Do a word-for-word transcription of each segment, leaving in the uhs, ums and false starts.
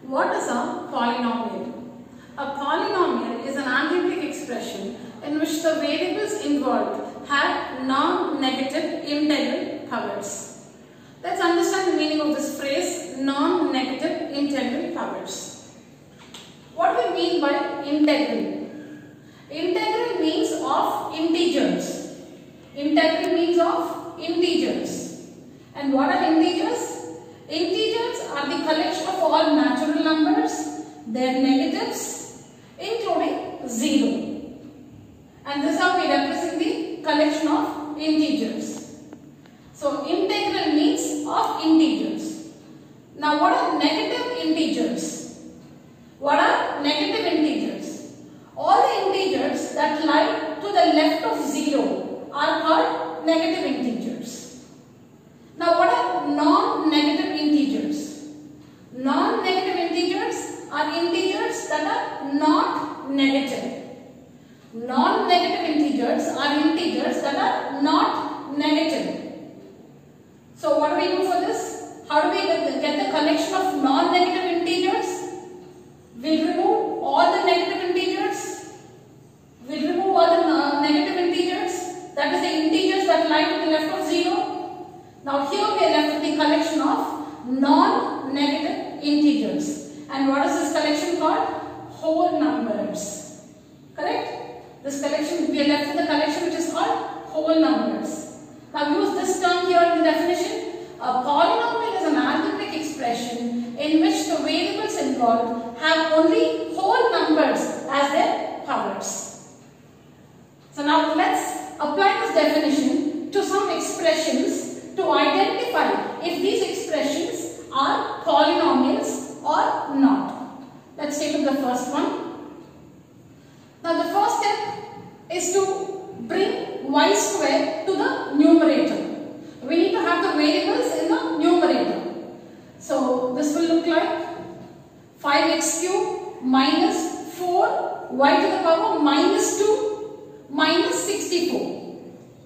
What is a polynomial? A polynomial is an algebraic expression in which the variables involved have non-negative integral powers. Let's understand the meaning of this phrase, non-negative integral powers. What do we mean by integral? Integral means of integers. Integral means of integers. And what are integers? Integers are the collection of all natural numbers, their negatives, including zero. And this is how we represent the collection of integers. So integral means of integers. Now what are negative integers? What are negative integers? All the integers that lie to the left of zero are called negative integers. Now what are non-negative integers? Non-negative integers are integers that are not negative. Non-negative integers are integers that are not negative. So what do we do for this? How do we get the collection of non-negative integers? We'll remove all the negative integers. We'll remove all the negative integers. That is the integers that lie to the left of zero. Now here we are left with the collection of non-negative integers. And what is this collection called? Whole numbers. Correct? This collection, we are left with the collection which is called whole numbers. Now use this term here in the definition. A polynomial is an algebraic expression in which the variables involved have only whole numbers as their powers. So now let's apply this definition to some expressions to identify if these expressions are polynomials or not. Let's take up the first one. Now the first step is to bring y square to the numerator. We need to have the variables in the numerator. So this will look like five x cubed minus four y to the power minus two minus sixty-four.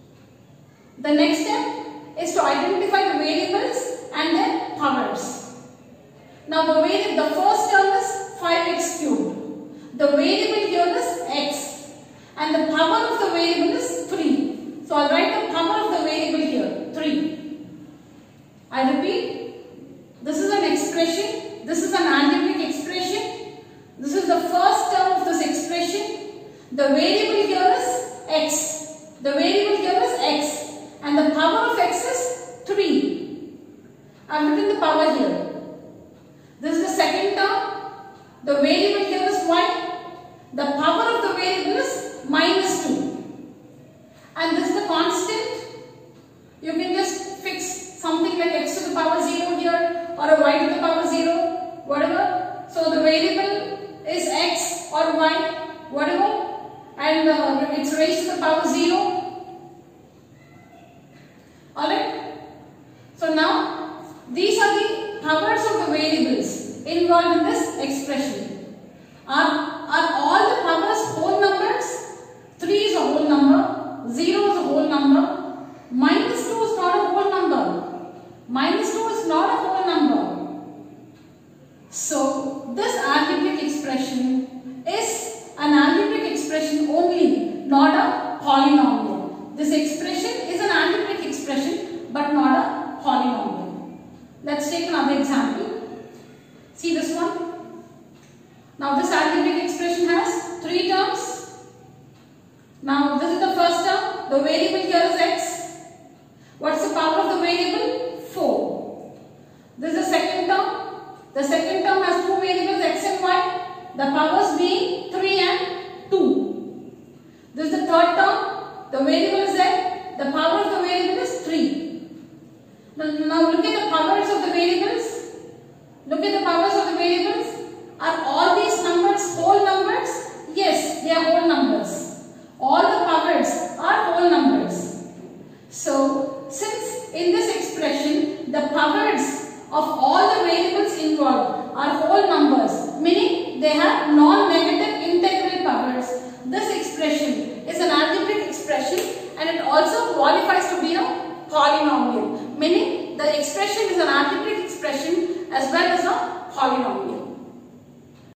The next step is to identify the variables and their powers. Now the variable, the first term is five x cubed. The variable here is x and the power of the variable is three. So I'll write the power of the variable here, three. I repeat, this is an expression, this is an algebraic expression. This is the first term of this expression. The variable here is x. The variable here is x. And the power of x is three. I have written the power here. This is the second term. The variable here is y. The power of the variable is minus two. And this is the constant. You can just fix something like x to the power zero here or a y to the power zero, whatever. So the variable is x or y, whatever. And uh, it's raised to the power zero. Alright, so now these are the powers of the variables involved in this expression. Are, are all the powers whole numbers? three is a whole number, zero is a whole number, minus two is not a whole number, minus two is not a whole number. So this algebraic expression is an algebraic expression only, not a polynomial. This expression is an algebraic expression but not a polynomial. Let's take another example. See this one. Now this algebraic expression has three terms. Now this is the first term. The variable here is x. What's the power of the variable? four. This is the second term. The second term has two variables x and y. The powers being three and two. This is the third term. The variable is z. The power of the variable is three. Now look at the powers of the variables. Look at the powers of the variables. Are all these numbers whole numbers? Yes, they are whole numbers. All the powers are whole numbers. So since in this expression the powers of all the variables involved are whole numbers, meaning they have non-negative integral powers, this expression is an algebraic expression and it also qualifies to be a polynomial, meaning the expression is an algebraic expression as well as a polynomial.